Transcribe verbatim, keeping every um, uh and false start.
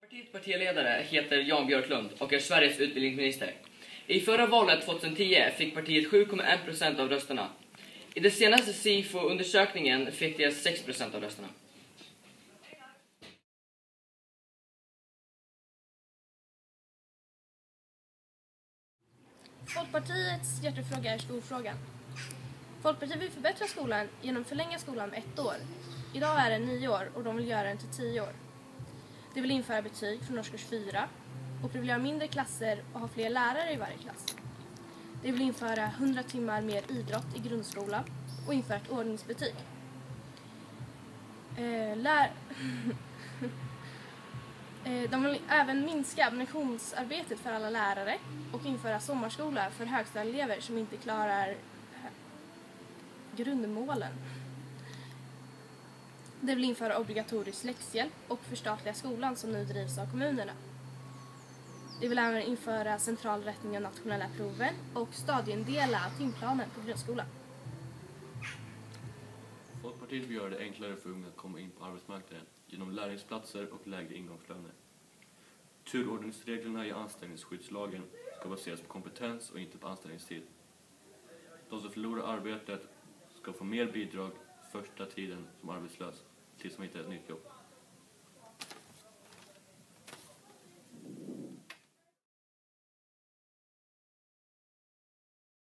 Partiets partiledare heter Jan Björklund och är Sveriges utbildningsminister. I förra valet tjugohundratio fick partiet sju komma en procent av rösterna. I den senaste SIFO-undersökningen fick det sex procent av rösterna. Folkpartiets hjärtefråga är skolfrågan. Folkpartiet vill förbättra skolan genom att förlänga skolan med ett år. Idag är det nio år och de vill göra den till tio år. De vill införa betyg från årskurs fyra och de vill ha mindre klasser och ha fler lärare i varje klass. De vill införa hundra timmar mer idrott i grundskolan och införa ett ordningsbetyg. Eh, lär... De vill även minska abonnentionsarbetet för alla lärare och införa sommarskola för högstadieelever som inte klarar grundmålen. De vill införa obligatorisk läxhjälp och förstatliga skolan som nu drivs av kommunerna. De vill även införa central rättning av nationella proven och stadiendela timplanen på grundskolan. Folkpartiet vill göra det enklare för unga att komma in på arbetsmarknaden genom lärlingsplatser och lägre ingångslöner. Turordningsreglerna i anställningsskyddslagen ska baseras på kompetens och inte på anställningstid. De som förlorar arbetet ska få mer bidrag första tiden som arbetslös tills de hittar ett nytt jobb.